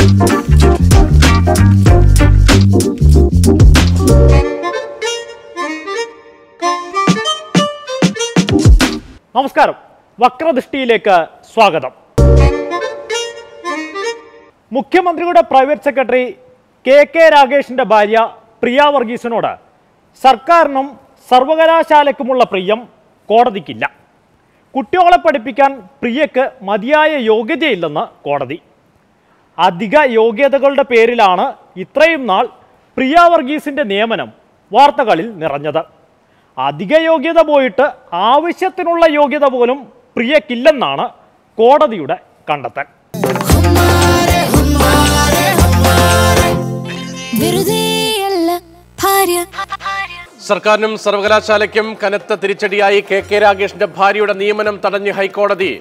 നമസ്കാരം, വക്രദൃഷ്ടിയിലേക്ക് സ്വാഗതം. മുഖ്യമന്ത്രിയുടെ പ്രൈവറ്റ് സെക്രട്ടറി കെ രാഗേഷിന്റെ ഭാര്യ പ്രിയ വർഗീസിനോട് സർക്കാരിനും സർവകലാശാലയ്ക്കുമുള്ള പ്രിയം കോടതിക്കില്ല. കുട്ടികളെ പഠിപ്പിക്കാൻ പ്രിയയ്ക്ക് മതിയായ യോഗ്യതയില്ലെന്ന് കോടതി. അധിക യോഗ്യതകളുടെ പേരിലാണ് ഇത്രയും നാൾ പ്രിയ വർഗീസിന്റെ നിയമനം വാർത്തകളിൽ നിറഞ്ഞത്. അധിക യോഗ്യത പോയിട്ട് ആവശ്യത്തിനുള്ള യോഗ്യത പോലും പ്രിയക്കില്ലെന്നാണ് കോടതിയുടെ കണ്ടെത്തൽ. സർക്കാരിനും സർവകലാശാലയ്ക്കും കനത്ത തിരിച്ചടിയായി കെ രാഗേഷിന്റെ ഭാര്യയുടെ നിയമനം തടഞ്ഞ് ഹൈക്കോടതി.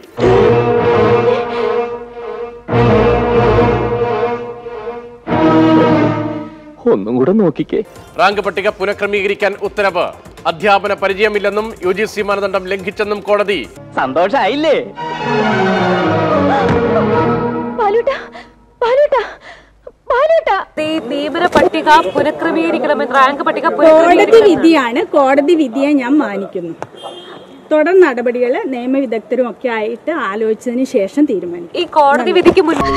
ഒന്നും കൂടെ നോക്കിക്കേ. റാങ്ക് പട്ടിക പുനഃക്രമീകരിക്കാൻ ഉത്തരവ്. അധ്യാപന പരിചയമില്ലെന്നും UGC മാനദണ്ഡം ലംഘിച്ചെന്നും കോടതി. സന്തോഷായില്ലേ? നിയമന പട്ടിക പുനഃക്രമീകരിക്കണമെന്ന് റാങ്ക് പട്ടിക കോടതി വിധിയെ ഞാൻ മാനിക്കുന്നു. തുടർ നടപടികൾ നിയമവിദഗ്ധരും ഒക്കെ ആയിട്ട് ആലോചിച്ചതിന് ശേഷം തീരുമാനിക്കും. ഈ കോടതി വിധിക്ക് മുന്നിൽ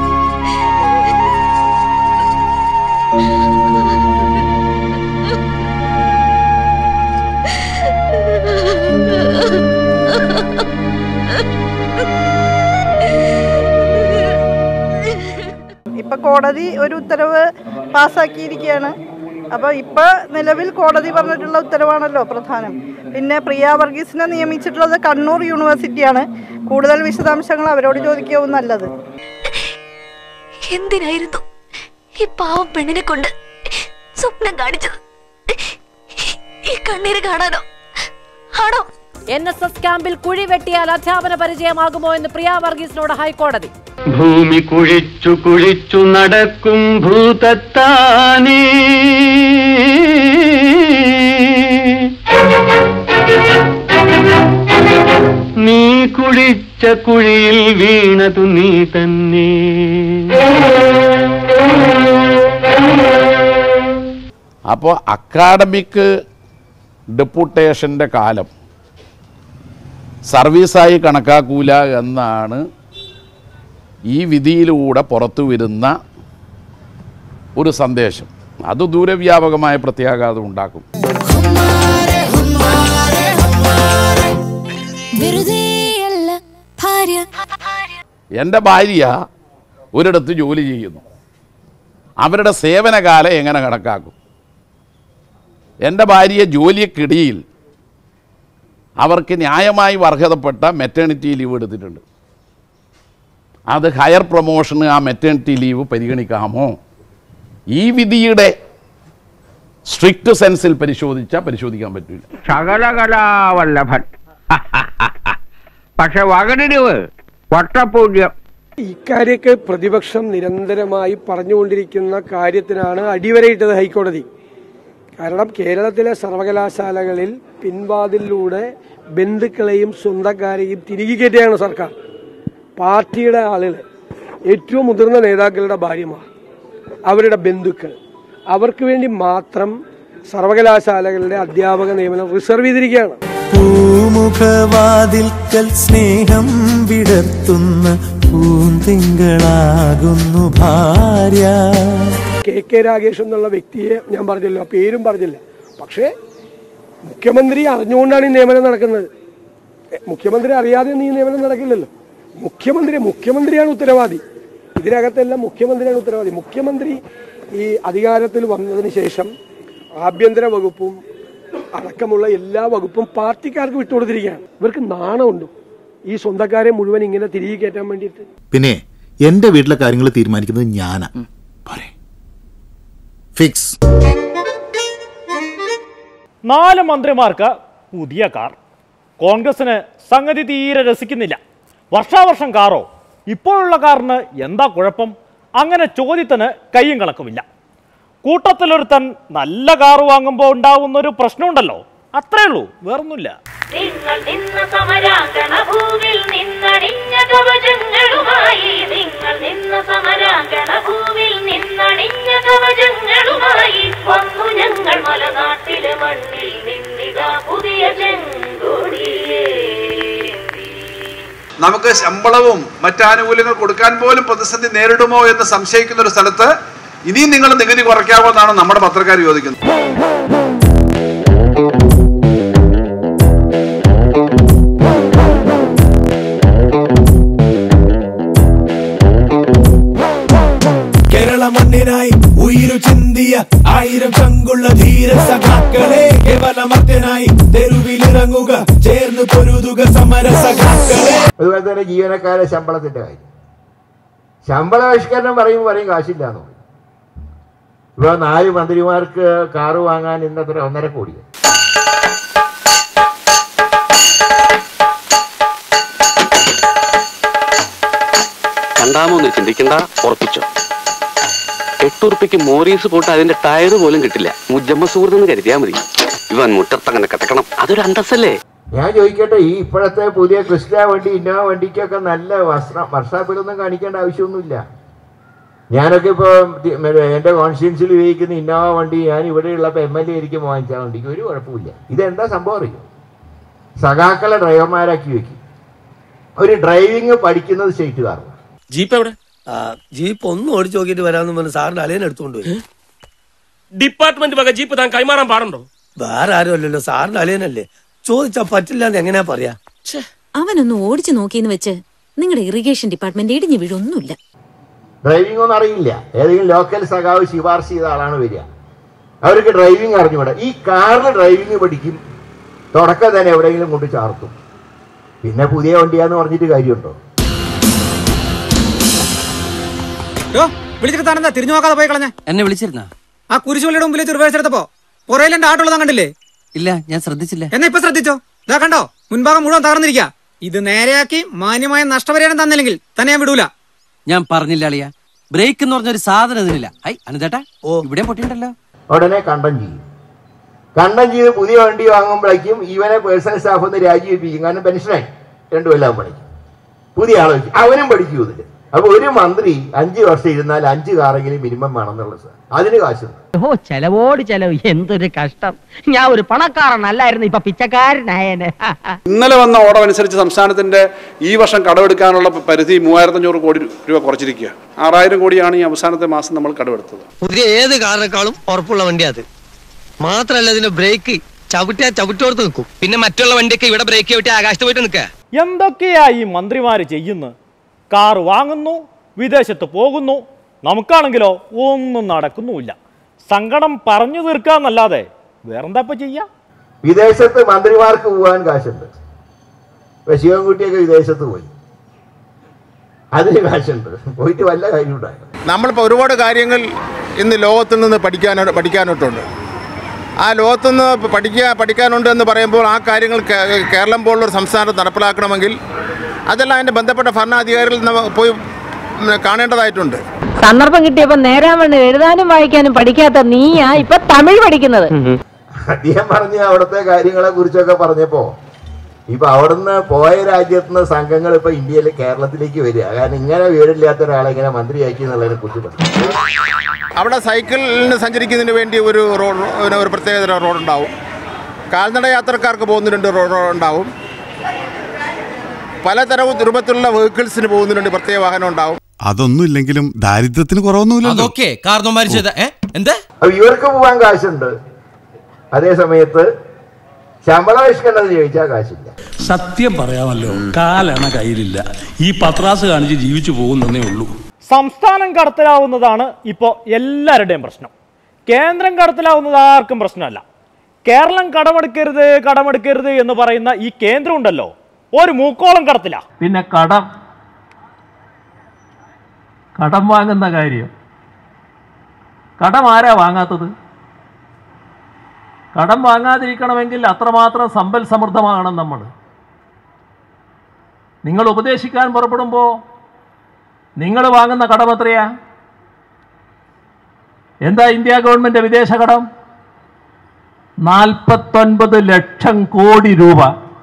ഇപ്പൊ കോടതി ഒരു ഉത്തരവ് പാസ്സാക്കിയിരിക്കുകയാണ്. അപ്പോൾ ഇപ്പൊ നിലവിൽ കോടതി പറഞ്ഞിട്ടുള്ള ഉത്തരവാണല്ലോ പ്രധാനം. പിന്നെ പ്രിയ വർഗീസിനെ നിയമിച്ചിട്ടുള്ളത് കണ്ണൂർ യൂണിവേഴ്സിറ്റിയാണ്. കൂടുതൽ വിശദാംശങ്ങൾ അവരോട് ചോദിക്കാവും നല്ലത്. എന്തിനായിരുന്നു ഈ പാവം പെണ്ണിനെ കൊണ്ട് സ്വപ്നം കാണിച്ചത്? ഈ കണ്ണീര് കാണാനോ ആണോ? NSS ക്യാമ്പിൽ കുഴി വെട്ടിയാൽ അധ്യാപന പരിചയമാകുമോ എന്ന് പ്രിയ വർഗീസിനോട് ഹൈക്കോടതി. ഭൂമി കുഴിച്ചു കുഴിച്ചു നടക്കും ഭൂതത്താനേ, നീ കുഴിച്ച കുഴിയിൽ വീണതു നീ തന്നെ. അപ്പോൾ അക്കാഡമിക് ഡെപ്യൂട്ടേഷൻ്റെ കാലം സർവീസായി കണക്കാക്കൂല എന്നാണ് ഈ വിധിയിലൂടെ പുറത്തു വരുന്ന ഒരു സന്ദേശം. അത് ദൂരവ്യാപകമായ പ്രത്യാഘാതം ഉണ്ടാക്കും. എൻ്റെ ഭാര്യ ഒരിടത്ത് ജോലി ചെയ്യുന്നു. അവരുടെ സേവനകാലം എങ്ങനെ കണക്കാക്കും? എൻ്റെ ഭാര്യ ജോലിക്കിടയിൽ അവർക്ക് ന്യായമായി അർഹതപ്പെട്ട മെറ്റേണിറ്റി ലീവ് എടുത്തിട്ടുണ്ട്. അത് ഹയർ പ്രൊമോഷന് ആ മെറ്റേണിറ്റി ലീവ് പരിഗണിക്കാമോ? ഈ വിധിയുടെ സ്ട്രിക്റ്റ് സെൻസിൽ പരിശോധിക്കാൻ പറ്റില്ല. സകലകലാവല്ലഭൻ, പക്ഷെ വകടിരിവ് വട്ടപൂജ്യം. ഇക്കാര്യക്ക് പ്രതിപക്ഷം നിരന്തരമായി പറഞ്ഞുകൊണ്ടിരിക്കുന്ന കാര്യത്തിനാണ് അടിവരയിട്ടത് ഹൈക്കോടതി. കാരണം കേരളത്തിലെ സർവകലാശാലകളിൽ പിൻവാതിലൂടെ ബന്ധുക്കളെയും സ്വന്തക്കാരെയും തിരികെ കയറ്റുകയാണ് സർക്കാർ. പാർട്ടിയുടെ ആളുകൾ, ഏറ്റവും മുതിർന്ന നേതാക്കളുടെ ഭാര്യമാർ, അവരുടെ ബന്ധുക്കൾ, അവർക്ക് വേണ്ടി മാത്രം സർവകലാശാലകളുടെ അധ്യാപക നിയമനം റിസർവ് ചെയ്തിരിക്കുകയാണ്. പൂമുഖവാതിൽക്കൽ സ്നേഹം വിടർത്തുന്ന പൂന്തിങ്കളാകുന്നു ഭാര്യ. കെ രാഗേഷ് എന്നുള്ള വ്യക്തിയെ ഞാൻ പറഞ്ഞല്ലോ, പേരും പറഞ്ഞില്ല. പക്ഷേ മുഖ്യമന്ത്രി അറിഞ്ഞുകൊണ്ടാണ് ഈ നിയമനം നടക്കുന്നത്. മുഖ്യമന്ത്രി അറിയാതെ ഈ നിയമനം നടക്കില്ലല്ലോ. മുഖ്യമന്ത്രിയാണ് ഉത്തരവാദി. ഇതിനകത്തെല്ലാം മുഖ്യമന്ത്രിയാണ് ഉത്തരവാദി. മുഖ്യമന്ത്രി ഈ അധികാരത്തിൽ വന്നതിന് ശേഷം ആഭ്യന്തര വകുപ്പും അടക്കമുള്ള എല്ലാ വകുപ്പും പാർട്ടിക്കാർക്ക് വിട്ടുകൊടുത്തിരിക്കുകയാണ്. ഇവർക്ക് നാണമുണ്ട് ഈ സ്വന്തക്കാരെ മുഴുവൻ ഇങ്ങനെ തിരികെ കയറ്റാൻ വേണ്ടിയിട്ട്? പിന്നെ എന്റെ വീട്ടിലെ കാര്യങ്ങൾ തീരുമാനിക്കുന്നത് ഞാനാ. ഫിക്സ്. 4 മന്ത്രിമാർക്ക് പുതിയ കാർ. കോൺഗ്രസിന് സംഗതി തീരെ രസിക്കുന്നില്ല. വർഷാവർഷം കാറോ? ഇപ്പോഴുള്ള കാറിന് എന്താ കുഴപ്പം? അങ്ങനെ ചോദ്യത്തിന് കയ്യും കണക്കുമില്ല. കൂട്ടത്തിലൊരുത്തൻ നല്ല കാറ് വാങ്ങുമ്പോൾ ഉണ്ടാവുന്നൊരു പ്രശ്നമുണ്ടല്ലോ, അത്രേ ഉള്ളൂ, വേറൊന്നുമില്ല. നിങ്ങൾ നിന്ന സമരാങ്കണ ഭൂവിൽ നിന്നണിഞ്ഞ കവചങ്ങളുമായി, നിങ്ങൾ നിന്ന സമരാങ്കണ നമുക്ക് ശമ്പളവും മറ്റാനുകൂല്യങ്ങൾ കൊടുക്കാൻ പോലും പ്രതിസന്ധി നേരിടുമോ എന്ന് സംശയിക്കുന്ന ഒരു സ്ഥലത്ത് ഇനിയും നിങ്ങൾ നികുതി കുറയ്ക്കാമോ എന്നാണ് നമ്മുടെ പത്രക്കാർ ചോദിക്കുന്നത്. കേരള മണ്ണിനായി ഉയിരു ചിന്തിയ 1000 ചങ്കുള്ള ധീര സഖാക്കളെ, കേവലമർത്തനായി തെരുവിലിറങ്ങുക, ചേർന്ന് പൊരുതുക സമര സഖാക്കളെ. അതുപോലെ തന്നെ ജീവനക്കാരെ ശമ്പളത്തിന്റെ കാര്യം, ശമ്പള പരിഷ്കരണം പറയും കാശില്ലാന്ന് പറയും. ഇപ്പൊ 4 മന്ത്രിമാർക്ക് കാറ് വാങ്ങാൻ ഇന്നത്ര 1.5 കോടി. കണ്ടാമോന്ന് ചിന്തിക്കണ്ട, ഉറപ്പിച്ചോ. 8 ഉറുപ്പിക്ക് മോറീസ് പോട്ട് അതിന്റെ ടയറ് പോലും കിട്ടില്ല. മുജമ്മ സുഹൃത്തെന്ന് കരുതിയാ മതി. ഇവൻ മുറ്റത്തങ്ങനെ കിടക്കണം, അതൊരു അന്തസ്സല്ലേ. ഞാൻ ചോദിക്കട്ടെ, ഈ ഇപ്പോഴത്തെ പുതിയ ക്രിസ്റ്റ വണ്ടി, ഇന്നോവ വണ്ടിക്കൊക്കെ നല്ല വർഷാപ്പിലൊന്നും കാണിക്കേണ്ട ആവശ്യമൊന്നുമില്ല. ഞാനൊക്കെ ഇപ്പോൾ എൻ്റെ കോൺസ്റ്റിറ്റ്യൻസിൽ ഉപയോഗിക്കുന്ന ഇന്നോവ വണ്ടി ഞാൻ ഇവിടെയുള്ളപ്പോൾ MLA ആയിരിക്കും വാങ്ങിച്ച വണ്ടിക്ക് ഒരു കുഴപ്പമില്ല. ഇതെന്താ സംഭവം അറിയും? സഖാക്കളെ ഡ്രൈവർമാരാക്കി വെക്കും. ഒരു ഡ്രൈവിങ് പഠിക്കുന്നത് സ്റ്റേറ്റുകാരാണ്. ജീപ്പ് എവിടെ? ജീപ്പ് ഒന്ന് ഓടിച്ചു നോക്കിയിട്ട് വരാമെന്ന് പറഞ്ഞ് സാറിന് അലയൻ എടുത്തുകൊണ്ട് പോയി. ഡിപ്പാർട്ട്മെന്റ് വക ജീപ്പ് താൻ കൈമാറാൻ പാടുണ്ടോ? വേറെ ആരും അല്ലല്ലോ, സാറിന് അലയനല്ലേ. ചോദിച്ചാ പറ്റില്ല എന്ന് എങ്ങനെയാ പറയാ? അവനൊന്ന് ഓടിച്ചു നോക്കിയെന്ന് വെച്ച് നിങ്ങളുടെ ഇറിഗേഷൻ ഡിപ്പാർട്ട്മെന്റ് ഇടിഞ്ഞു വീഴൊന്നുമില്ല. ഡ്രൈവിംഗ് ഒന്നും അറിയില്ല. ഏതെങ്കിലും ലോക്കൽ സഖാവ് ശുപാർശ ചെയ്ത ആളാണ് വരിക. അവർക്ക് ഡ്രൈവിംഗ് അറിഞ്ഞുകൂടാ. ഈ കാറിൽ ഡ്രൈവിംഗ് പഠിക്കും, തുടക്കം തന്നെ എവിടെയെങ്കിലും കൊണ്ട് ചാർത്തും. പിന്നെ പുതിയ വണ്ടിയാന്ന് പറഞ്ഞിട്ട് കാര്യമുണ്ടോ? വിളിച്ചിട്ട് താനെന്താ തിരിഞ്ഞു നോക്കാതെ പോയി കളഞ്ഞ? എന്നെ വിളിച്ചിരുന്ന ആ കുരിശുപള്ളിയുടെ മുമ്പിൽ റിവേഴ്സ് എടുത്തപ്പോ പുറയിൽ എന്റെ ആട്ടുള്ളതാ കണ്ടില്ലേ? ഇല്ല, ഞാൻ ശ്രദ്ധിച്ചില്ല. എന്നാ ഇപ്പൊ ശ്രദ്ധിച്ചോ? ഇതാ കണ്ടോ, മുൻഭാഗം മുഴുവൻ തകർന്നിരിക്കുക. ഇത് നേരെയാക്കി മാന്യമായ നഷ്ടപരിഹാരം തന്നില്ലെങ്കിൽ തന്നെ ഞാൻ വിടൂല. ഞാൻ പറഞ്ഞില്ല അളിയ, ബ്രേക്ക് എന്ന് പറഞ്ഞൊരു സാധനം ഇതിനില്ല. ഐ അനുദേട്ടാ, ഇവിടെ പൊട്ടിണ്ടല്ലോ. ഉടനെ കണ്ടം ചെയ്ത് പുതിയ വണ്ടി വാങ്ങുമ്പോഴേക്കും ഇവനെ പേഴ്സണൽ സ്റ്റാഫ് ഒന്ന് രാജിവെപ്പിക്കും. കാരണം പെൻഷനായി 2 കൊല്ലം പഠിക്കും. പുതിയ ആളെ വെച്ച് അവനും പഠിക്കൂ ഇതില്. അപ്പൊ ഒരു മന്ത്രി 5 വർഷം ഇരുന്നാൽ 5 കാറെങ്കിലും മിനിമം വേണമെന്നുള്ളത്. അതിന് കാശുണ്ട്. ഓ, ചെലവോട് ചെലവ്, എന്തൊരു കഷ്ടം. ഞാൻ ഒരു പണക്കാരനല്ലായിരുന്നു, ഇപ്പൊ പിച്ചക്കാരനായേനെ. ഇന്നലെ വന്ന ഓർഡർ അനുസരിച്ച് സംസ്ഥാനത്തിന്റെ ഈ വർഷം കടമെടുക്കാനുള്ള പരിധി 3500 കോടി രൂപ കുറച്ചിരിക്കുക. 6000 കോടിയാണ് ഈ അവസാനത്തെ മാസം നമ്മൾ കടമെടുത്തത്. പുതിയ ഏത് കാറിനേക്കാളും ഉറപ്പുള്ള വണ്ടിയാ അത്. മാത്രല്ല ഇതിന്റെ ബ്രേക്ക് ചവിട്ടോർത്ത് നിൽക്കും. പിന്നെ മറ്റുള്ള വണ്ടിയൊക്കെ ഇവിടെ ബ്രേക്ക് ചവിട്ടി ആകാശത്ത് പോയിട്ട് നിൽക്കുക. എന്തൊക്കെയാ ഈ മന്ത്രിമാര് ചെയ്യുന്നത്? കാറ് വാങ്ങുന്നു, വിദേശത്ത് പോകുന്നു. നമുക്കാണെങ്കിലോ ഒന്നും നടക്കുന്നുമില്ല. സങ്കടം പറഞ്ഞു തീർക്കാന്നല്ലാതെ വേറെന്താ ഇപ്പൊ ചെയ്യാ? വിദേശത്ത് മന്ത്രിമാർക്ക് പോകാൻ കാശുണ്ട്. ശിവൻകുട്ടിയൊക്കെ വിദേശത്ത് പോയി, അതിന് കാശുണ്ട്. പോയിട്ട് വല്ല കാര്യം ഉണ്ടായി. നമ്മളിപ്പോൾ ഒരുപാട് കാര്യങ്ങൾ ഇന്ന് ലോകത്തിൽ നിന്ന് പഠിക്കാനായിട്ടുണ്ട്. ആ ലോകത്തുനിന്ന് പഠിക്കാനുണ്ട് എന്ന് പറയുമ്പോൾ ആ കാര്യങ്ങൾ കേരളം പോലുള്ളൊരു സംസ്ഥാനത്ത് നടപ്പിലാക്കണമെങ്കിൽ അതെല്ലാം അതിൻ്റെ ബന്ധപ്പെട്ട ഭരണാധികാരികൾ പോയി കാണേണ്ടതായിട്ടുണ്ട്. സന്ദർഭം കിട്ടിയപ്പോ നേരാവണ്ണം എഴുതാനും വായിക്കാനും പഠിക്കാത്ത നീയാ ഇപ്പൊ തമിഴ് പഠിക്കുന്നത്. അദ്ദേഹം പറഞ്ഞ അവിടുത്തെ കാര്യങ്ങളെ കുറിച്ചൊക്കെ പറഞ്ഞപ്പോ ഇപ്പൊ അവിടുന്ന് പോയ രാജ്യത്തുനിന്ന് സംഘങ്ങൾ ഇപ്പൊ ഇന്ത്യയിൽ കേരളത്തിലേക്ക് വരിക. കാരണം ഇങ്ങനെ വീടില്ലാത്ത ഒരാളെ ഇങ്ങനെ മന്ത്രിയാക്കി എന്നുള്ളതിനെ കുറിച്ച് പറഞ്ഞു. അവിടെ സൈക്കിളിന് സഞ്ചരിക്കുന്നതിന് വേണ്ടി ഒരു പ്രത്യേകതര റോഡുണ്ടാവും. കാൽനട യാത്രക്കാർക്ക് പോകുന്നതിന് റോഡുണ്ടാവും. പലതരം രൂപത്തിലുള്ള വെഹിക്കിൾസിന് പോകുന്നതിന് പ്രത്യേക വാഹനം ഉണ്ടാവും. അതൊന്നും ഇല്ലെങ്കിലും ദാരിദ്ര്യത്തിന് കുറവൊന്നുമില്ല. ഇവർക്ക് പോകാൻ കാശുണ്ട്, അതേ സമയത്ത് ശമ്പള പരിഷ്കരണം ചോദിച്ചാൽ കാശില്ല. സത്യം പറയാമല്ലോ, കാലണ കയ്യിലില്ല. ഈ പത്രാസ് കാണിച്ച് ജീവിച്ചു പോകുന്നേ ഉള്ളൂ. സംസ്ഥാനം കടത്തിലാവുന്നതാണ് ഇപ്പോൾ എല്ലാവരുടെയും പ്രശ്നം. കേന്ദ്രം കടത്തിലാവുന്നത് ആർക്കും പ്രശ്നമല്ല. കേരളം കടമെടുക്കരുത് എന്ന് പറയുന്ന ഈ കേന്ദ്രം ഉണ്ടല്ലോ, ഒരു മൂക്കോളം കടത്തില്ല. പിന്നെ കടം വാങ്ങുന്ന കാര്യം, കടം ആരാ വാങ്ങാത്തത്? കടം വാങ്ങാതിരിക്കണമെങ്കിൽ അത്രമാത്രം സമ്പൽ സമൃദ്ധമാകണം നമ്മൾ. നിങ്ങൾ ഉപദേശിക്കാൻ പുറപ്പെടുമ്പോൾ നിങ്ങൾ വാങ്ങുന്ന കടം എത്രയാ? എന്താ ഇന്ത്യ ഗവൺമെന്റ് വിദേശ കടം? 49 ലക്ഷം കോടി രൂപ.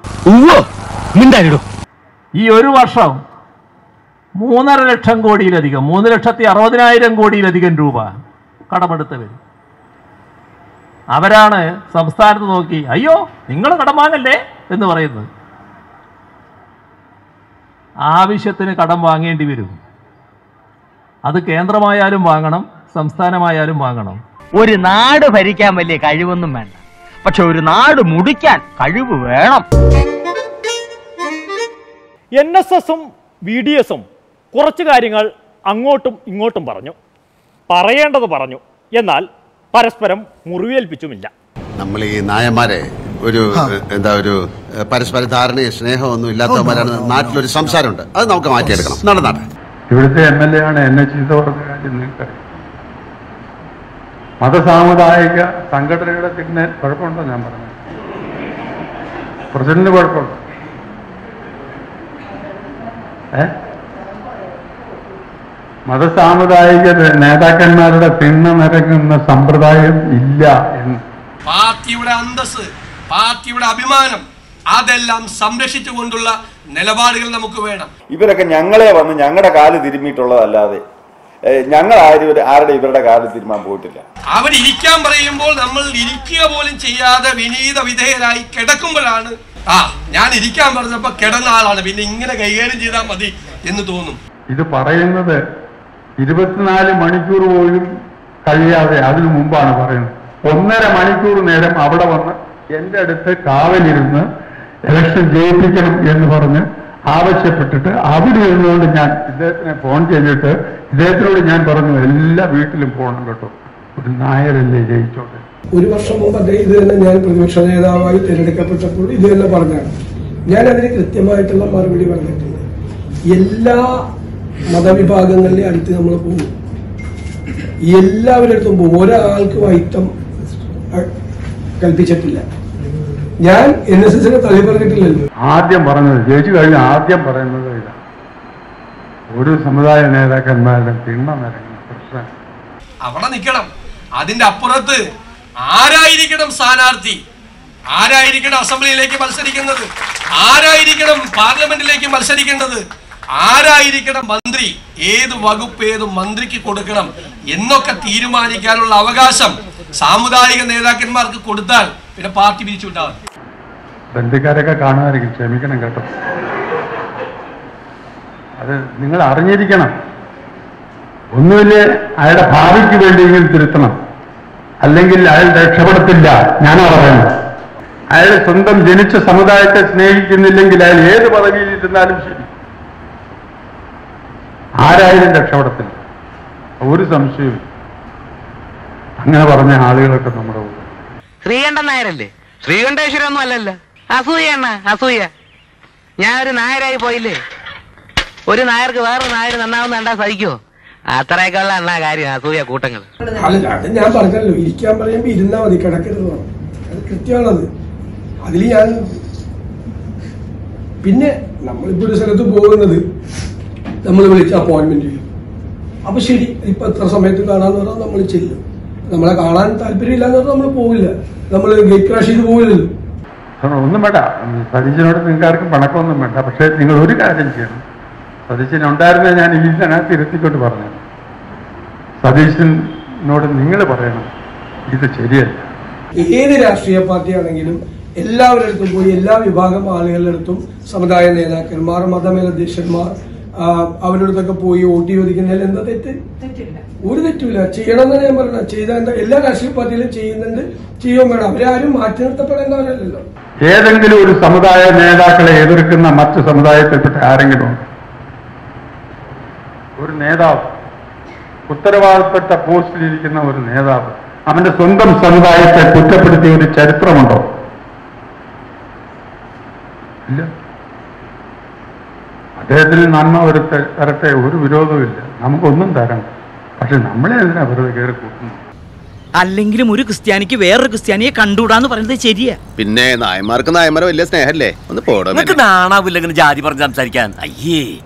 ഈ ഒരു വർഷം 3.5 ലക്ഷം കോടിയിലധികം, 3,60,000 കോടിയിലധികം രൂപ കടമെടുത്തവർ. അവരാണ് സംസ്ഥാനത്ത് നോക്കി അയ്യോ നിങ്ങൾ കടം വാങ്ങല്ലേ എന്ന് പറയുന്നത്. ആവശ്യത്തിന് കടം വാങ്ങേണ്ടി വരും. അത് കേന്ദ്രമായാലും വാങ്ങണം, സംസ്ഥാനമായാലും വാങ്ങണം. ഒരു നാട് ഭരിക്കാൻ വലിയ കഴിവൊന്നും വേണ്ട, പക്ഷെ ഒരു നാട് മുടിക്കാൻ കഴിവ് വേണം. NSSും VDSും കുറച്ച് കാര്യങ്ങൾ അങ്ങോട്ടും ഇങ്ങോട്ടും പറഞ്ഞു, പറയേണ്ടത് പറഞ്ഞു, എന്നാൽ പരസ്പരം മുറിവേൽപ്പിച്ചുമില്ല. നമ്മൾ ഈ നായന്മാരെ ഒരു പരസ്പര ധാരണയും സ്നേഹമൊന്നും ഇല്ലാത്തവന്മാരാണ് നാട്ടിലൊരു സംസാരമുണ്ട്, അത് നമുക്ക് മാറ്റിയെടുക്കണം. നടന്നാട്ടെ. ഇവിടുത്തെ MLA ആണ് എന്നെ ചീത്ത പറഞ്ഞ കാര്യം നിങ്ങൾക്കറിയാം. മതസാമുദായിക സംഘടനയുടെ പിന്നെ കുഴപ്പമുണ്ടോ? ഞാൻ പറഞ്ഞു പ്രസിഡന്റിന് കുഴപ്പമുണ്ടോ? മതസാമുദായിക നേതാക്കന്മാരുടെ തിണ്ണ നിരങ്ങുന്ന സമ്പ്രദായം ഇല്ല എന്ന്. പാർട്ടിയുടെ അന്തസ്, പാർട്ടിയുടെ അഭിമാനം, അതെല്ലാം സംരക്ഷിച്ചുകൊണ്ടുള്ള നിലപാടുകൾ നമുക്ക് വേണം. ഇവരൊക്കെ ഞങ്ങളെ വന്ന് ഞങ്ങളുടെ കാല് തിരുമ്മിയിട്ടുള്ളതല്ലാതെ ഞങ്ങൾ ആരുടെ ഇവരുടെ കാല് തിരുമാൻ പോയിട്ടില്ല. അവരിരിക്കാൻ പറയുമ്പോൾ നമ്മൾ ഇരിക്കുക പോലും ചെയ്യാതെ വിനീത വിധേയരായി കിടക്കുമ്പോഴാണ് ഞാൻ ഇരിക്കാൻ പറഞ്ഞപ്പോ കിടന്ന ആളാണ്, പിന്നെ ഇങ്ങനെ കൈകാര്യം ചെയ്താൽ മതി എന്ന് തോന്നും. ഇത് പറയുന്നത് 24 മണിക്കൂർ പോലും കഴിയാതെ അതിനു മുമ്പാണ് പറയുന്നത്. 1.5 മണിക്കൂർ നേരം അവിടെ വന്ന് എൻ്റെ അടുത്ത് കാവലിരുന്ന് ഇലക്ഷൻ ജയിപ്പിക്കണം എന്ന് പറഞ്ഞ് ആവശ്യപ്പെട്ടിട്ട് അവിടെ ഇരുന്നുകൊണ്ട് ഞാൻ ഇദ്ദേഹത്തിനെ ഫോൺ ചെയ്തിട്ട് ഇദ്ദേഹത്തിനോട് ഞാൻ പറഞ്ഞു, എല്ലാ വീട്ടിലും പോകണം കേട്ടോ, ഒരു നായരല്ലേ ജയിച്ചോട്ടെ. 1 വർഷം മുമ്പ് അദ്ദേഹം ഇത് തന്നെ ഞാൻ പ്രതിപക്ഷ നേതാവായി തിരഞ്ഞെടുക്കപ്പെട്ടപ്പോൾ ഇത് തന്നെ പറഞ്ഞാണ്. ഞാൻ അതിന് കൃത്യമായിട്ടുള്ള മറുപടി പറഞ്ഞിട്ടുണ്ട്. എല്ലാ മതവിഭാഗങ്ങളിലെ അടുത്ത് നമ്മൾ പോകും, എല്ലാവരുടെ അടുത്തും പോകും, ഒരാൾക്ക് വൈത്തം കൽപ്പിച്ചിട്ടില്ല. ഞാൻ NSSനെ തള്ളി പറഞ്ഞിട്ടില്ലല്ലോ. ആദ്യം പറഞ്ഞത് ജയിച്ചു കഴിഞ്ഞ് ആദ്യം പറയുന്നത് ഇതാണ്, ഒരു സമുദായ നേതാക്കന്മാരുടെ തിണ്ണ നിരങ്ങുന്ന പ്രശ്നം അവിടെ നിൽക്കണം. അതിന്റെ അപ്പുറത്ത് ആരായിരിക്കണം സ്ഥാനാർത്ഥി, ആരായിരിക്കണം അസംബ്ലിയിലേക്ക് മത്സരിക്കുന്നത്, ആരായിരിക്കണം പാർലമെന്റിലേക്ക് മത്സരിക്കേണ്ടത്, ആരായിരിക്കണം മന്ത്രി, ഏത് വകുപ്പ് ഏത് മന്ത്രിക്ക് കൊടുക്കണം എന്നൊക്കെ തീരുമാനിക്കാനുള്ള അവകാശം സാമുദായിക നേതാക്കന്മാർക്ക് കൊടുത്താൽ പിന്നെ പാർട്ടി പിരിച്ചുവിട്ടാൽ ബന്ധുക്കാരൊക്കെ കാണുമായിരിക്കും, ക്ഷമിക്കണം കേട്ടോ. അത് നിങ്ങൾ അറിഞ്ഞിരിക്കണം. ഒന്നുമില്ല, അയാളുടെ ഭാവിക്ക് വേണ്ടിയെങ്കിലും തിരുത്തണം, അല്ലെങ്കിൽ അയാൾ രക്ഷപ്പെടത്തില്ല. ഞാനാ പറയുന്നത്. അയാൾ സ്വന്തം ജനിച്ച സമുദായത്തെ സ്നേഹിക്കുന്നില്ലെങ്കിൽ അയാൾ ഏത് പദവിയിൽ ഇരുന്നാലും ശരി, ആരായാലും രക്ഷപ്പെടത്തില്ല, ഒരു സംശയവും. അങ്ങനെ പറഞ്ഞ ആളുകളൊക്കെ നമ്മുടെ കൂടെ. ശ്രീകണ്ഠൻ നായരല്ലേ? ശ്രീകണ്ഠേശ്വരം ഒന്നും അല്ലല്ലോ. അസൂയ അണ്ണ, അസൂയ. ഞാൻ ഒരു നായരായി പോയില്ലേ, ഒരു നായർക്ക് വേറൊരു നായർ നന്നാവുന്ന കണ്ടാ സഹിക്കോ? അത്രയൊക്കെ ഉള്ള അണ്ണാ കാര്യം, അസൂയ കൂട്ടങ്ങൾ. അത് ഞാൻ പറഞ്ഞല്ലോ, ഇരിക്കാൻ പറയുമ്പോ ഇരുന്നാ മതി, കിടക്കരുത്. അത് കൃത്യമാണത്. അതിൽ ഞാൻ പിന്നെ നമ്മളിപ്പോ ഒരു സ്ഥലത്ത് പോകുന്നത് നമ്മൾ വിളിച്ച അപ്പോയിന്റ്മെന്റ് ചെയ്യും. അപ്പൊ ശരി, ഇപ്പൊ എത്ര സമയത്ത് കാണാന്ന് പറഞ്ഞാൽ നമ്മൾ ചെല്ലും. നമ്മളെ കാണാൻ താല്പര്യമില്ല എന്ന് പറഞ്ഞാൽ നമ്മൾ പോവില്ല, നമ്മൾ ഗേറ്റ് ക്രാഷ് ചെയ്ത് പോവില്ലല്ലോ. ഒന്നും വേണ്ട, സതീശനോട് നിങ്ങൾക്ക് ആർക്കും പണക്കമൊന്നും വേണ്ട. പക്ഷെ നിങ്ങൾ ഒരു കാര്യം ചെയ്യണം. സതീശൻ ഉണ്ടായിരുന്ന ഞാൻ ഇതിനകത്ത് ഇരുത്തിക്കൊണ്ട് പറഞ്ഞു, സതീശനോട് നിങ്ങൾ പറയണം ഇത് ശരിയല്ല. ഏത് രാഷ്ട്രീയ പാർട്ടിയാണെങ്കിലും എല്ലാവരുടെ അടുത്തും പോയി എല്ലാ വിഭാഗം ആളുകളുടെ അടുത്തും സമുദായ നേതാക്കന്മാർ, മതമേലധ്യക്ഷന്മാർ, അവരുടെ അടുത്തൊക്കെ പോയി വോട്ട് ചോദിക്കുന്നതിൽ എന്താ തെറ്റ്? ഒരു തെറ്റില്ല. ചെയ്യണം എന്നാണ് ഞാൻ പറഞ്ഞത്. ചെയ്താൽ എന്താ? എല്ലാ രാഷ്ട്രീയ പാർട്ടിയിലും ചെയ്യുന്നുണ്ട്, ചെയ്യുകയും വേണം. അവരാരും മാറ്റി നിർത്തപ്പെടേണ്ടവരല്ലല്ലോ. ഏതെങ്കിലും ഒരു സമുദായ നേതാക്കളെ എതിർക്കുന്ന മറ്റു സമുദായത്തിൽപ്പെട്ട ആരെങ്കിലും ഒരു നേതാവ്, ഉത്തരവാദിത്തപ്പെട്ട പോസ്റ്റിലിരിക്കുന്ന ഒരു നേതാവ് അവന്റെ സ്വന്തം സമുദായത്തെ കുറ്റപ്പെടുത്തിയ ഒരു ചരിത്രമുണ്ടോ? ഇല്ല. അദ്ദേഹത്തിന് നന്മ വരട്ടെ, ഒരു വിരോധവുമില്ല, നമുക്കൊന്നും തരണ്ട. പക്ഷെ നമ്മളെ എന്തിനാ വെറുതെ കയറി കൂട്ടുന്നു? അല്ലെങ്കിലും ഒരു ക്രിസ്ത്യാനിക്ക് വേറൊരു ക്രിസ്ത്യാനിയെ കണ്ടുകൂടാന്ന് പറയുന്നത് ശരിയാ. പിന്നെ നായന്മാർക്ക് നായന്മാരെ വലിയ സ്നേഹല്ലേ? ഒന്ന് പോടാ. നാണാവില്ല ജാതി പറഞ്ഞ് സംസാരിക്കാൻ. അയ്യേ.